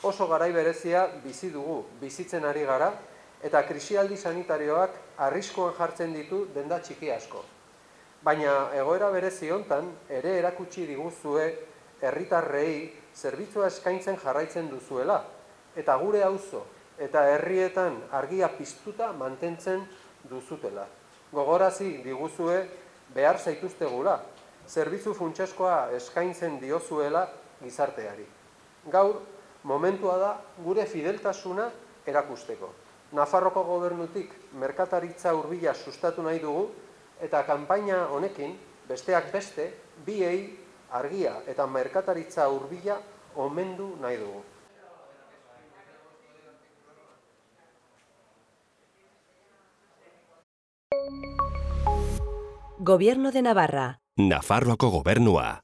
Oso garai berezia bizi dugu, bizitzen ari gara, eta krisialdi sanitarioak arriskuan jartzen ditu denda txiki asko. Baina egoera berezi hontan ere erakutsi diguzue herritarrei zerbitzua eskaintzen jarraitzen duzuela, eta gure auzo eta herrietan argia piztuta mantentzen duzutela. Gogorazi diguzue behar zaituztegula, zerbitzu funtsezkoa eskaintzen diozuela gizarteari. Gaur, momentua da gure fideltasuna erakusteko. Nafarroko gobernutik merkataritza hurbila sustatu nahi dugu, eta kanpaina honekin, besteak beste, biei argia eta merkataritza hurbila omendu nahi dugu. Gobierno de Navarra. Nafarroako gobernua.